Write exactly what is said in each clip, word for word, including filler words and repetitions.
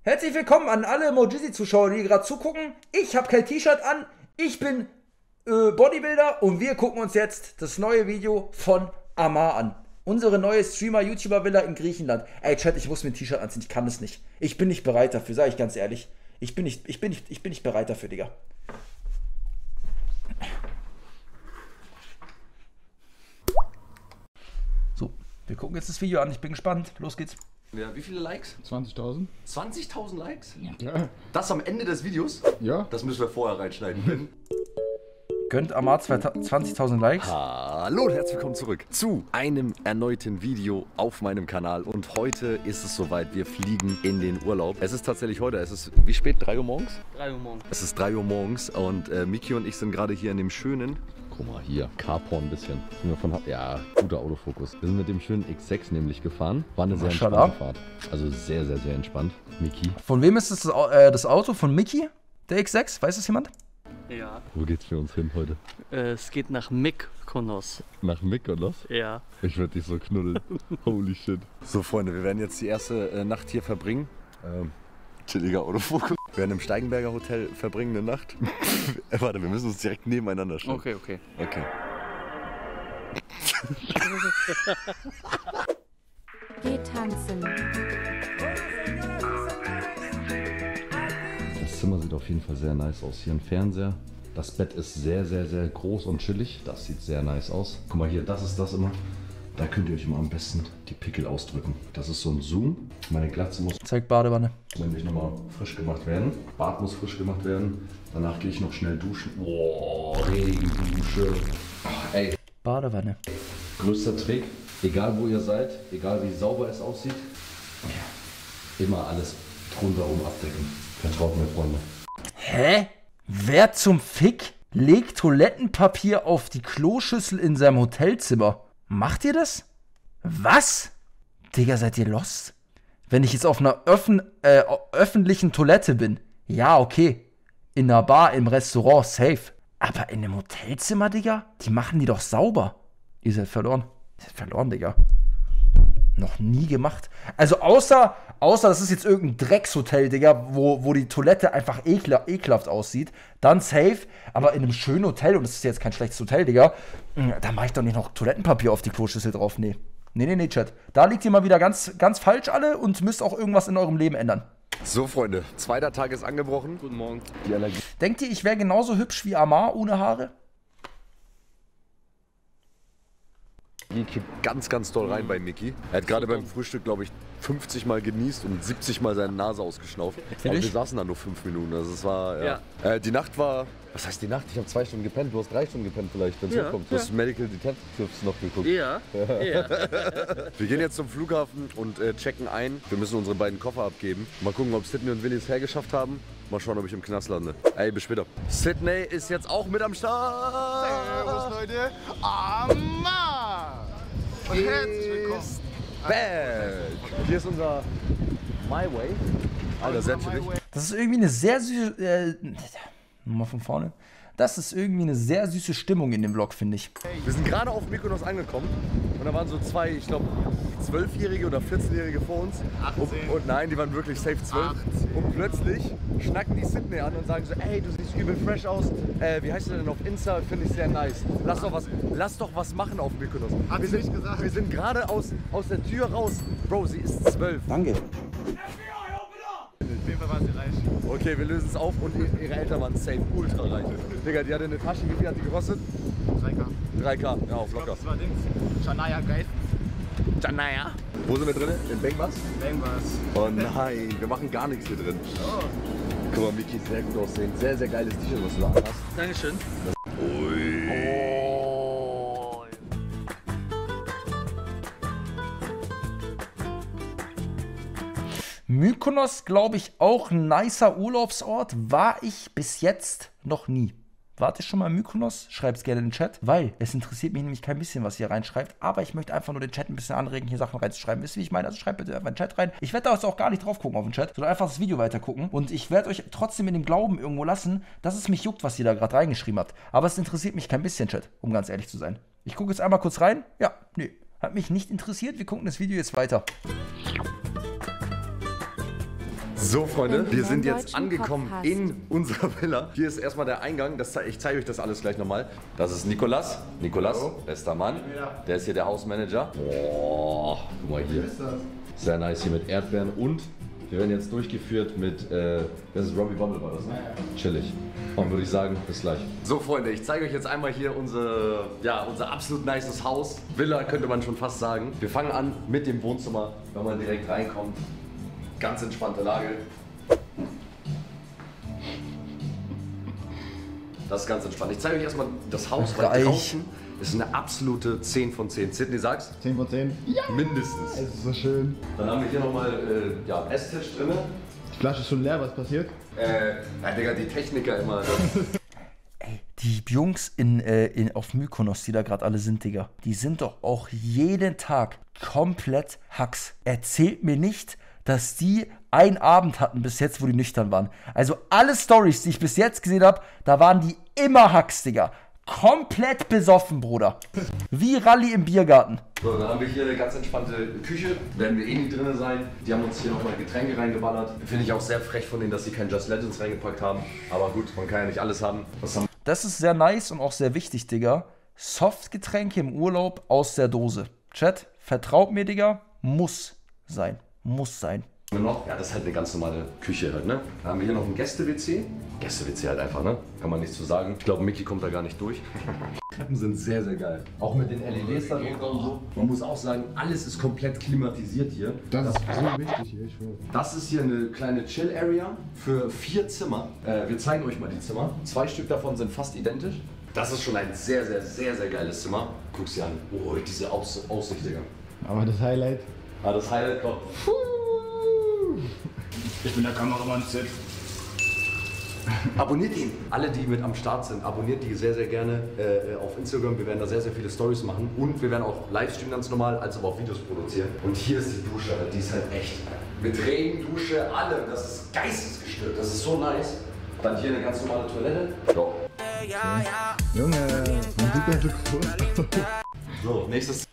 Herzlich willkommen an alle Mojizzy-Zuschauer, die gerade zugucken. Ich habe kein T-Shirt an, ich bin äh, Bodybuilder und wir gucken uns jetzt das neue Video von Amar an. Unsere neue Streamer-YouTuber-Villa in Griechenland. Ey, Chat, ich muss mir ein T-Shirt anziehen, ich kann es nicht. Ich bin nicht bereit dafür, sage ich ganz ehrlich. Ich bin nicht, ich bin nicht, ich bin nicht bereit dafür, Digga. So, wir gucken jetzt das Video an, ich bin gespannt. Los geht's. Ja, wie viele Likes? zwanzigtausend. zwanzigtausend Likes? Ja. Das am Ende des Videos? Ja. Das müssen wir vorher reinschneiden. Gönnt Amar zwanzigtausend Likes. Hallo und herzlich willkommen zurück zu einem erneuten Video auf meinem Kanal. Und heute ist es soweit, wir fliegen in den Urlaub. Es ist tatsächlich heute, es ist, wie spät? drei Uhr morgens? drei Uhr morgens. Es ist drei Uhr morgens und äh, Miki und ich sind gerade hier in dem schönen... Guck mal, hier, Carporn ein bisschen. Sind wir von, ja, guter Autofokus. Wir sind mit dem schönen X sechs nämlich gefahren. War eine sehr Maschallah. entspannte Fahrt. Also sehr, sehr, sehr entspannt. Miki. Von wem ist das, das, äh, das Auto? Von Mickey? Der X sechs? Weiß es jemand? Ja. Wo geht's für uns hin heute? Äh, es geht nach Mykonos. Nach Mykonos? Ja. Ich werde dich so knuddeln. Holy shit. So Freunde, wir werden jetzt die erste äh, Nacht hier verbringen. Ähm, chilliger Autofokus. Wir werden im Steigenberger Hotel verbringen eine Nacht. äh, warte, wir müssen uns direkt nebeneinander stellen. Okay, okay. Okay. Geh tanzen. Das Zimmer sieht auf jeden Fall sehr nice aus. Hier ein Fernseher. Das Bett ist sehr, sehr, sehr groß und chillig. Das sieht sehr nice aus. Guck mal hier, das ist das immer. Da könnt ihr euch immer am besten die Pickel ausdrücken. Das ist so ein Zoom. Meine Glatze muss Zeigt Badewanne. nämlich nochmal frisch gemacht werden. Bad muss frisch gemacht werden. Danach gehe ich noch schnell duschen. Boah, Regendusche. Ach, ey, Badewanne. größter Trick. Egal wo ihr seid, egal wie sauber es aussieht, immer alles rundherum abdecken. Vertraut mir, Freunde. Hä? Wer zum Fick legt Toilettenpapier auf die Kloschüssel in seinem Hotelzimmer? Macht ihr das? Was? Digga, seid ihr lost? Wenn ich jetzt auf einer öffn äh, öffentlichen Toilette bin, ja, okay. In einer Bar, im Restaurant, safe. Aber in einem Hotelzimmer, Digga? Die machen die doch sauber. Ihr seid verloren. Ihr seid verloren, Digga. Noch nie gemacht. Also außer, außer das ist jetzt irgendein Dreckshotel, Digga, wo, wo die Toilette einfach ekla, ekelhaft aussieht. Dann safe, aber in einem schönen Hotel, und das ist jetzt kein schlechtes Hotel, Digga, da mache ich doch nicht noch Toilettenpapier auf die Kloschüssel drauf. Nee. Nee, nee, nee, Chat. Da liegt ihr mal wieder ganz, ganz falsch alle und müsst auch irgendwas in eurem Leben ändern. So Freunde, zweiter Tag ist angebrochen. Guten Morgen. Die Allergie. Denkt ihr, ich wäre genauso hübsch wie Amar ohne Haare? Die kippt ganz, ganz doll rein bei Miki. Er hat gerade beim Frühstück, glaube ich, fünfzig Mal genießt und siebzig Mal seine Nase ausgeschnauft. Aber wir Ehrlich? saßen da nur fünf Minuten. Also es war, ja. Ja. Äh, die Nacht war, was heißt die Nacht? Ich habe zwei Stunden gepennt. Du hast drei Stunden gepennt vielleicht, wenn es Ja, hochkommt. Du ja. hast Medical Detectives noch geguckt. Ja. Ja. Wir gehen jetzt zum Flughafen und äh, checken ein. Wir müssen unsere beiden Koffer abgeben. Mal gucken, ob Sydney und Willi es hergeschafft haben. Mal schauen, ob ich im Knast lande. Ey, bis später. Sydney ist jetzt auch mit am Start. Servus Leute, Amar! Und herzlich willkommen. Back. Hier ist unser My Way. Alter, sehr chillig. Das ist irgendwie eine sehr süße. Äh, nochmal von vorne. Das ist irgendwie eine sehr süße Stimmung in dem Vlog, finde ich. Wir sind gerade auf Mykonos angekommen und da waren so zwei, ich glaube, zwölfjährige oder vierzehnjährige vor uns. Und, und nein, die waren wirklich safe zwölf. Und plötzlich schnacken die Sydney an und sagen so, ey, du siehst übel fresh aus. Äh, wie heißt du denn auf Insta? Finde ich sehr nice. Lass doch was, lass doch was machen auf Mykonos. Hat wir sie sind, nicht gesagt. Wir sind gerade aus, aus der Tür raus. Bro, sie ist zwölf. Danke. Auf jeden Fall war sie reich. Okay, wir lösen es auf und ihre Eltern waren safe ultra reich. Digga, die hatte eine Tasche, wie viel hat die gekostet? drei K. drei K, ja, auf locker. Das war Dings. Shania Geist. Janaya. Wo sind wir drin? In Bengbas? Irgendwas. Oh nein, wir machen gar nichts hier drin. Oh. Guck mal, Miki, sehr gut aussehen. Sehr, sehr geiles T-Shirt, was du da anhast. Dankeschön. Ui. Oh. Mykonos, glaube ich, auch ein nicer Urlaubsort. War ich bis jetzt noch nie. Wart ihr schon mal in Mykonos? Schreibt es gerne in den Chat, weil es interessiert mich nämlich kein bisschen, was ihr reinschreibt. Aber ich möchte einfach nur den Chat ein bisschen anregen, hier Sachen reinzuschreiben. Wisst ihr, wie ich meine? Also schreibt bitte einfach in den Chat rein. Ich werde da jetzt auch gar nicht drauf gucken auf den Chat, sondern einfach das Video weiter gucken. Und ich werde euch trotzdem in dem Glauben irgendwo lassen, dass es mich juckt, was ihr da gerade reingeschrieben habt. Aber es interessiert mich kein bisschen, Chat, um ganz ehrlich zu sein. Ich gucke jetzt einmal kurz rein. Ja, nee, hat mich nicht interessiert. Wir gucken das Video jetzt weiter. So, Freunde, In wir den sind jetzt deutschen angekommen Kopf hast. in unserer Villa. Hier ist erstmal der Eingang. Das, zei- ich zeige euch das alles gleich nochmal. Das ist Nikolas. Nikolas, bester Mann. Der ist hier der Hausmanager. Boah, guck mal hier. Sehr nice hier mit Erdbeeren und wir werden jetzt durchgeführt mit, äh, das ist Robbie Bumble, war das, ne? Chillig. Und würde ich sagen, bis gleich. So, Freunde, ich zeige euch jetzt einmal hier unser, ja, unser absolut nices Haus. Villa könnte man schon fast sagen. Wir fangen an mit dem Wohnzimmer, wenn man direkt reinkommt. Ganz entspannte Lage. Das ist ganz entspannt. Ich zeige euch erstmal das Haus, weil Reich. draußen ist eine absolute zehn von zehn. Sydney, sagst zehn von zehn. Ja! mindestens. Es ist so schön. Dann haben wir hier nochmal äh, ja, Esstisch drin. Die Flasche ist schon leer, was passiert? Äh, ja, Digga, die Techniker immer. Ey, die Jungs in, äh, in, auf Mykonos, die da gerade alle sind, Digga, die sind doch auch jeden Tag komplett Hacks. Erzählt mir nicht, dass die einen Abend hatten bis jetzt, wo die nüchtern waren. Also alle Stories, die ich bis jetzt gesehen habe, da waren die immer Hacks, Digga. Komplett besoffen, Bruder. Wie Rallye im Biergarten. So, dann haben wir hier eine ganz entspannte Küche. Werden wir eh nicht drin sein. Die haben uns hier nochmal Getränke reingeballert. Finde ich auch sehr frech von denen, dass sie kein Just Legends reingepackt haben. Aber gut, man kann ja nicht alles haben. Was haben Das ist sehr nice und auch sehr wichtig, Digga. Softgetränke im Urlaub aus der Dose. Chat, vertraut mir, Digga, muss sein. Muss sein. wir noch? Ja, das ist halt eine ganz normale Küche halt, ne? Dann haben wir hier noch ein Gäste-W C. Gäste-W C halt einfach, ne? Kann man nichts zu sagen. Ich glaube, Mickey kommt da gar nicht durch. Treppen sind sehr, sehr geil. Auch mit den L E Ds da drunter und so. Man muss auch sagen, alles ist komplett klimatisiert hier. Das ist so wichtig hier, ich schwöre. Das ist hier eine kleine Chill-Area für vier Zimmer. Äh, wir zeigen euch mal die Zimmer. Zwei Stück davon sind fast identisch. Das ist schon ein sehr, sehr, sehr, sehr geiles Zimmer. Guck's dir an. Oh, diese Aus Aussicht, Digga. Aber das Highlight. Ah, das Highlight kommt. Ich bin der Kameramann Sid. Abonniert ihn. Alle, die mit am Start sind, abonniert die sehr, sehr gerne äh, auf Instagram. Wir werden da sehr, sehr viele Stories machen. Und wir werden auch Livestream ganz normal, als aber auch Videos produzieren. Und hier ist die Dusche, die ist halt echt. Mit Regen, Dusche, allem. Das ist geistesgestört. Das ist so nice. Dann hier eine ganz normale Toilette. So. Junge, man sieht das so groß. So, nächstes.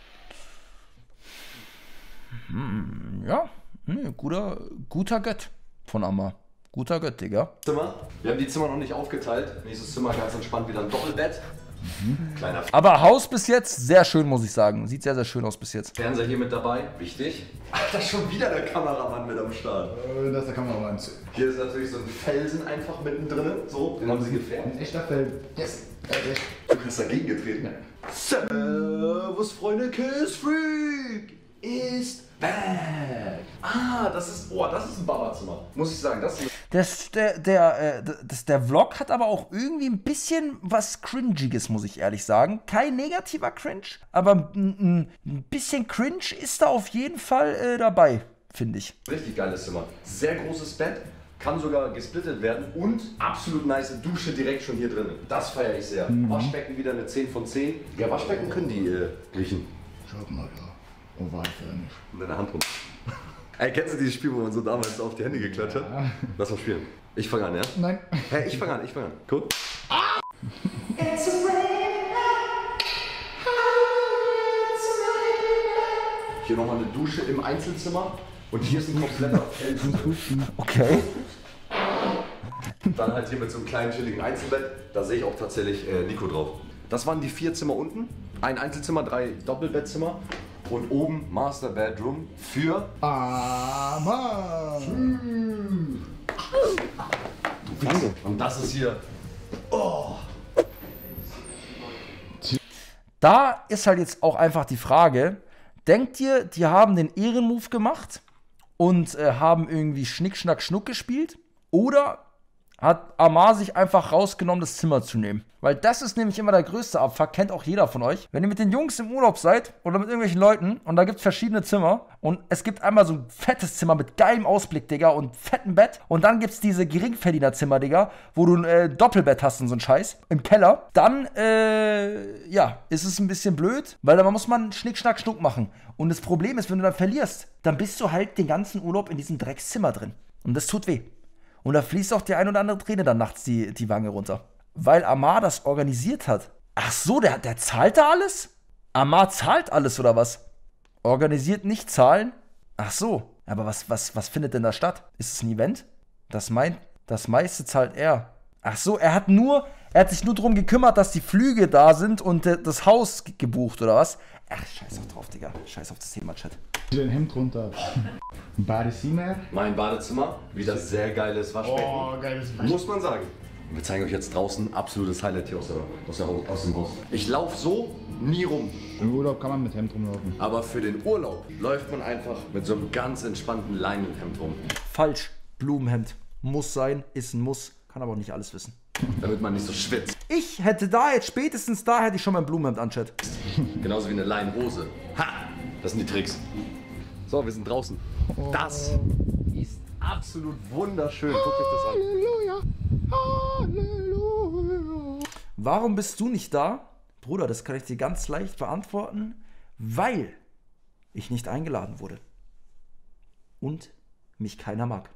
Ja, nee, guter, guter Gött von Amma. Guter Gött, Digga. Zimmer. Wir haben die Zimmer noch nicht aufgeteilt. Nächstes Zimmer ganz entspannt wieder ein Doppelbett. Kleiner Aber Haus bis jetzt sehr schön, muss ich sagen. Sieht sehr, sehr schön aus bis jetzt. Fernseher hier mit dabei. Wichtig. Alter, schon wieder der Kameramann mit am Start. Äh, Das ist der Kameramann. Hier ist natürlich so ein Felsen einfach mittendrin. So, den haben sie gefärbt. Ein echter Feld. Yes. Äh, echt. Du bist dagegen getreten. Servus, Freunde, Kiss Freak ist back. Ah, das ist, oh, das ist ein Babazimmer. Muss ich sagen, das ist Das, der, der, äh, das, der Vlog hat aber auch irgendwie ein bisschen was Cringiges, muss ich ehrlich sagen. Kein negativer Cringe, aber ein, ein bisschen Cringe ist da auf jeden Fall äh, dabei, finde ich. ein richtig geiles Zimmer. Sehr großes Bett, kann sogar gesplittet werden und absolut nice Dusche direkt schon hier drin. Das feiere ich sehr. Waschbecken wieder eine zehn von zehn. Ja, Waschbecken können die äh, Griechen. Schaut mal da. Ovalförmig. In deiner Hand rum. Ey, kennst du dieses Spiel, wo man so damals auf die Hände geklatscht hat? Ja. Lass mal spielen. Ich fange an, ja? Nein. Hey, ich fange an, ich fange an. Guck. Hier nochmal eine Dusche im Einzelzimmer. Und hier ist ein kompletter Felsen. Okay. Dann halt hier mit so einem kleinen chilligen Einzelbett. Da sehe ich auch tatsächlich äh, Nico drauf. Das waren die vier Zimmer unten. Ein Einzelzimmer, drei Doppelbettzimmer. Und oben Master Bedroom für Ah, Mann. Und das ist hier. Oh. Da ist halt jetzt auch einfach die Frage, denkt ihr, die haben den Ehrenmove gemacht und äh, haben irgendwie Schnick, Schnack, Schnuck gespielt? Oder hat Amar sich einfach rausgenommen, das Zimmer zu nehmen? Weil das ist nämlich immer der größte Abfuck, kennt auch jeder von euch. Wenn ihr mit den Jungs im Urlaub seid oder mit irgendwelchen Leuten und da gibt es verschiedene Zimmer und es gibt einmal so ein fettes Zimmer mit geilem Ausblick, Digga, und fettem Bett und dann gibt es diese Geringverdienerzimmer, Digga, wo du ein äh, Doppelbett hast und so ein Scheiß im Keller, dann, äh, ja, ist es ein bisschen blöd, weil da muss man Schnick, Schnack, Schnuck machen. Und das Problem ist, wenn du dann verlierst, dann bist du halt den ganzen Urlaub in diesem Dreckszimmer drin. Und das tut weh. Und da fließt auch die ein oder andere Träne dann nachts die, die Wange runter. Weil Amar das organisiert hat. Ach so, der, der zahlt da alles? Amar zahlt alles oder was? Organisiert nicht zahlen? Ach so. Aber was, was, was findet denn da statt? Ist es ein Event? Das meint, das meiste zahlt er. Ach so, er hat nur, er hat sich nur darum gekümmert, dass die Flüge da sind und äh, das Haus ge- gebucht, oder was? Ach, scheiß auf drauf, Digga. Scheiß auf das Thema, Chat. Dein Hemd runter. Ein Badezimmer. Mein Badezimmer, wieder sehr geiles Waschbecken. Oh, geiles Waschbecken. Muss man sagen. Wir zeigen euch jetzt draußen absolutes Highlight hier aus, der, aus, der, aus dem Haus. Ich laufe so nie rum. Im Urlaub kann man mit Hemd rumlaufen. Aber für den Urlaub läuft man einfach mit so einem ganz entspannten Leinenhemd rum. Falsch. Blumenhemd. Muss sein, ist ein Muss. Kann aber auch nicht alles wissen. Damit man nicht so schwitzt. Ich hätte da jetzt, spätestens da hätte ich schon mein Blumenhemd an, Chat. Genauso wie eine Leinenhose. Ha! Das sind die Tricks. So, wir sind draußen. Das ist absolut wunderschön. Guckt euch das an. Halleluja. Halleluja. Warum bist du nicht da? Bruder, das kann ich dir ganz leicht beantworten. Weil ich nicht eingeladen wurde. Und mich keiner mag.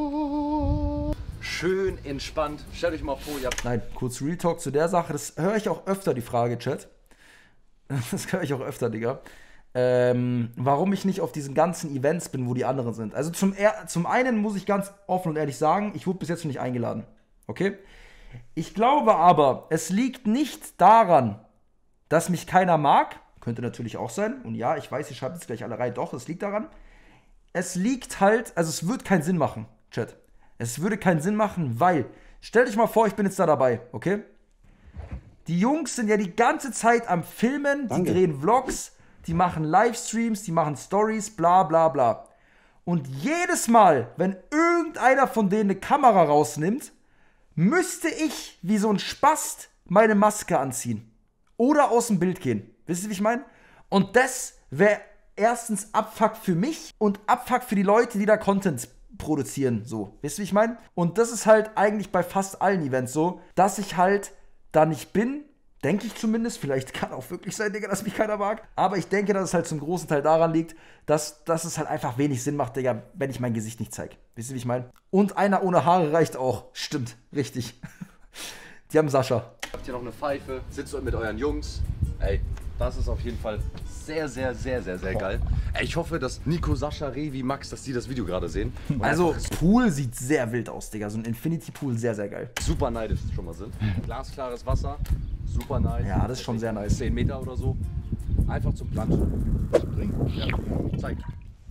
Schön entspannt. Stellt euch mal vor, ihr habt... Nein, kurz Real Talk zu der Sache. Das höre ich auch öfter, die Frage, Chat. Das höre ich auch öfter, Digga. Ähm, warum ich nicht auf diesen ganzen Events bin, wo die anderen sind. Also zum, er zum einen muss ich ganz offen und ehrlich sagen, ich wurde bis jetzt noch nicht eingeladen. Okay? Ich glaube aber, es liegt nicht daran, dass mich keiner mag. Könnte natürlich auch sein. Und ja, ich weiß, ich schreibe jetzt gleich alle rein. Doch, es liegt daran. Es liegt halt, also es wird keinen Sinn machen, Chat. Es würde keinen Sinn machen, weil, stell dich mal vor, ich bin jetzt da dabei, okay? Die Jungs sind ja die ganze Zeit am Filmen, die Danke. drehen Vlogs, die machen Livestreams, die machen Stories, bla bla bla. Und jedes Mal, wenn irgendeiner von denen eine Kamera rausnimmt, müsste ich wie so ein Spast meine Maske anziehen. Oder aus dem Bild gehen. Wisst ihr, wie ich meine? Und das wäre erstens Abfuck für mich und Abfuck für die Leute, die da Content produzieren, so. Wisst ihr, wie ich meine? Und das ist halt eigentlich bei fast allen Events so, dass ich halt da nicht bin, denke ich zumindest, vielleicht kann auch wirklich sein, Digga, dass mich keiner mag, aber ich denke, dass es halt zum großen Teil daran liegt, dass, dass es halt einfach wenig Sinn macht, Digga, wenn ich mein Gesicht nicht zeige. Wisst ihr, wie ich meine? Und einer ohne Haare reicht auch. Stimmt, richtig. Die haben Sascha. Habt ihr noch eine Pfeife? Sitzt dort mit euren Jungs? Ey, das ist auf jeden Fall sehr, sehr, sehr, sehr, sehr geil. Ey, ich hoffe, dass Nico, Sascha, Revi, Max, dass die das Video gerade sehen. Und Also, einfach Pool sieht sehr wild aus, Digga. So ein Infinity Pool, sehr, sehr geil. super neidisch schon mal sind. Glasklares Wasser, super nice. Ja, das ist schon sehr nice. zehn Meter oder so. Einfach zum Planschen. Springen. Ja, zeig.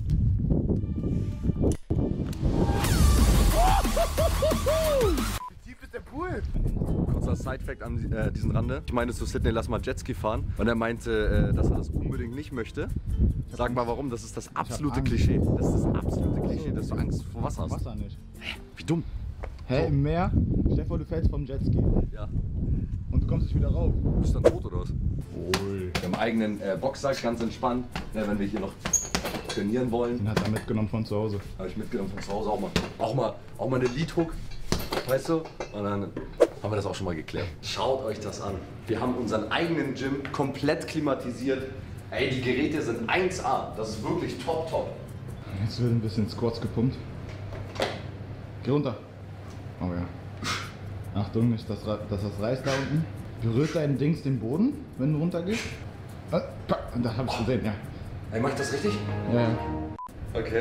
Wie tief ist der Pool? Kurzer Side-Fact an äh, diesen Rande. Ich meinte zu Sydney, lass mal Jetski fahren. Und er meinte, äh, dass er das unbedingt nicht möchte. Sag mal warum, das ist das absolute Angst. Klischee. Das ist das absolute Klischee, dass du Angst vor Wasser hast. Wasser nicht. Wie dumm. Hä, im Meer? Stell dir vor, du fällst vom Jetski Ja. und du kommst nicht wieder rauf. Du bist dann tot oder was? Wohl. Wir haben eigenen äh, Boxsack, ganz entspannt. Ja, wenn wir hier noch trainieren wollen, Den hat er mitgenommen von zu Hause. habe ich mitgenommen von zu Hause auch mal. Auch mal, auch mal eine Lead-Hook, weißt du? Und dann haben wir das auch schon mal geklärt. Schaut euch das an. Wir haben unseren eigenen Gym komplett klimatisiert. Ey, die Geräte sind eins A. Das ist wirklich top, top. Jetzt wird ein bisschen Squats gepumpt. Geh runter. Oh ja. Achtung, nicht, dass, dass das reißt da unten. Berührt dein Dings den Boden, wenn du runtergehst? Ah, pack. Und da hab ich gesehen, ja. Ey, mach ich das richtig? Ja, ja. Okay.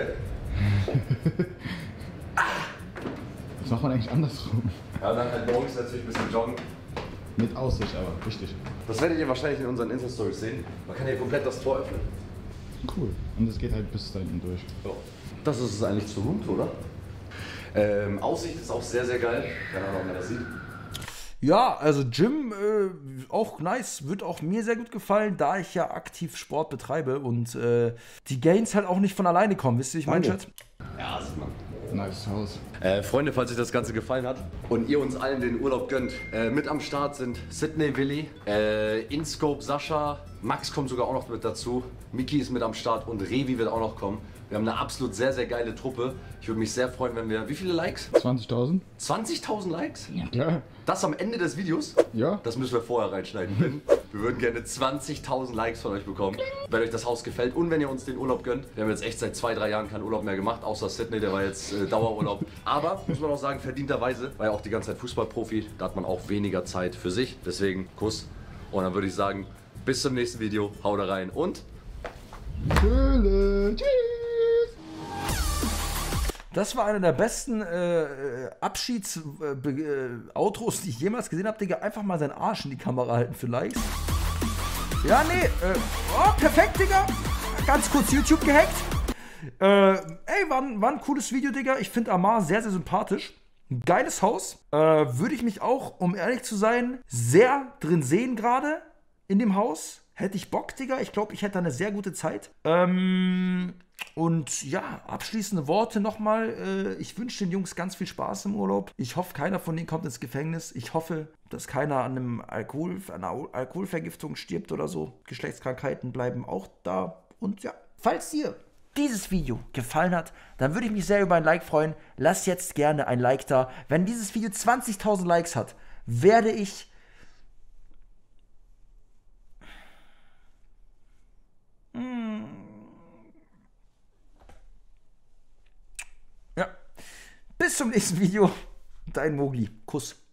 Das macht man eigentlich andersrum. Ja, dann halt morgens natürlich ein bisschen joggen. Mit Aussicht, aber richtig. Das werdet ihr wahrscheinlich in unseren Insta-Stories sehen. Man kann hier komplett das Tor öffnen. Cool. Und es geht halt bis da hinten durch. So. Das ist es eigentlich zur Route, oder? Ähm, Aussicht ist auch sehr, sehr geil. Keine Ahnung, ob man das sieht. Ja, also Gym, äh, auch nice, wird auch mir sehr gut gefallen, da ich ja aktiv Sport betreibe und äh, die Gains halt auch nicht von alleine kommen, wisst ihr, wie ich meine, Chat? Ja, sieht man. Nice Haus. Äh, Freunde, falls euch das Ganze gefallen hat und ihr uns allen den Urlaub gönnt, äh, mit am Start sind Sydney, Willi, äh, InScope, Sascha, Max kommt sogar auch noch mit dazu, Miki ist mit am Start und Revi wird auch noch kommen. Wir haben eine absolut sehr, sehr geile Truppe. Ich würde mich sehr freuen, wenn wir... Wie viele Likes? zwanzigtausend? zwanzigtausend Likes? Ja, klar. Das am Ende des Videos? Ja. Das müssen wir vorher reinschneiden. Denn wir würden gerne zwanzigtausend Likes von euch bekommen, wenn euch das Haus gefällt und wenn ihr uns den Urlaub gönnt. Wir haben jetzt echt seit zwei, drei Jahren keinen Urlaub mehr gemacht, außer Sydney, der war jetzt äh, Dauerurlaub. Aber, muss man auch sagen, verdienterweise, war ja auch die ganze Zeit Fußballprofi, da hat man auch weniger Zeit für sich. Deswegen Kuss. Und dann würde ich sagen, bis zum nächsten Video, haut rein und... Tschüss. Tschüss. Das war einer der besten äh, Abschieds-Outros, äh, die ich jemals gesehen habe, Digga. Einfach mal seinen Arsch in die Kamera halten für Likes. Ja, nee. Äh, oh, perfekt, Digga. Ganz kurz YouTube gehackt. Äh, ey, war ein, war ein cooles Video, Digga. Ich finde Amar sehr, sehr sympathisch. Ein geiles Haus. Äh, würde ich mich auch, um ehrlich zu sein, sehr drin sehen gerade in dem Haus. Hätte ich Bock, Digga. Ich glaube, ich hätte da eine sehr gute Zeit. Ähm, und ja, abschließende Worte nochmal. Äh, ich wünsche den Jungs ganz viel Spaß im Urlaub. Ich hoffe, keiner von denen kommt ins Gefängnis. Ich hoffe, dass keiner an einem Alkohol, an einer Alkoholvergiftung stirbt oder so. Geschlechtskrankheiten bleiben auch da. Und ja, falls dir dieses Video gefallen hat, dann würde ich mich sehr über ein Like freuen. Lasst jetzt gerne ein Like da. Wenn dieses Video zwanzigtausend Likes hat, werde ich... Ja. Bis zum nächsten Video. Dein Mogli. Kuss.